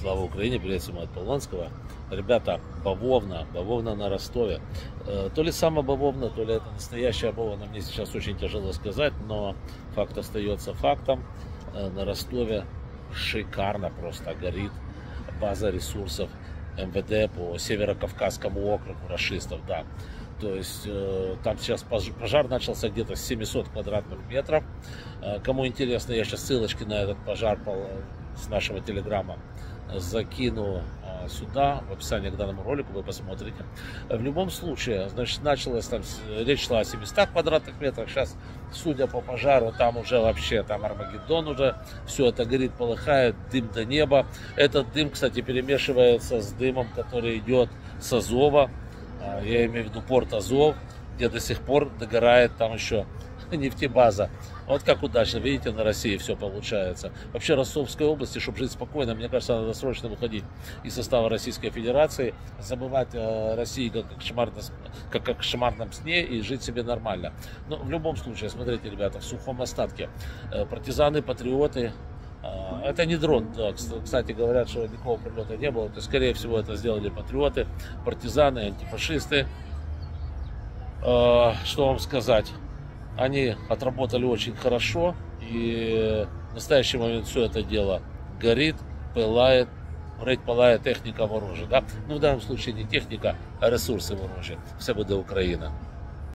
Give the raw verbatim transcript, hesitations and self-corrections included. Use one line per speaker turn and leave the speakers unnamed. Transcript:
Слава Украине, приветствуем от Полонского. Ребята, бавовна, бавовна на Ростове. То ли самая бавовна, то ли это настоящая бавовна, мне сейчас очень тяжело сказать, но факт остается фактом. На Ростове шикарно просто горит база ресурсов эм вэ дэ по Северо-Кавказскому округу рашистов, да. То есть э, там сейчас пожар начался где-то с семисот квадратных метров. Э, кому интересно, я сейчас ссылочки на этот пожар по, с нашего телеграма закину э, сюда, в описании к данному ролику, вы посмотрите. В любом случае, значит, началась там, речь шла о семистах квадратных метрах. Сейчас, судя по пожару, там уже вообще, там Армагеддон уже, все это горит, полыхает, дым до неба. Этот дым, кстати, перемешивается с дымом, который идет с Азова. Я имею в виду порт Азов, где до сих пор догорает там еще нефтебаза. Вот как удачно, видите, на России все получается. Вообще Ростовской области, чтобы жить спокойно, мне кажется, надо срочно выходить из состава Российской Федерации, забывать о России как о кошмарном, как о кошмарном сне и жить себе нормально. Но в любом случае, смотрите, ребята, в сухом остатке партизаны, патриоты. Это не дрон, да. Кстати, говорят, что никакого прилета не было. То, скорее всего, это сделали патриоты, партизаны, антифашисты. Что вам сказать? Они отработали очень хорошо. И в настоящий момент все это дело горит, пылает. Горить, пылает техника ворожа. Да? Ну, в данном случае не техника, а ресурсы ворожи. Все буде Украина.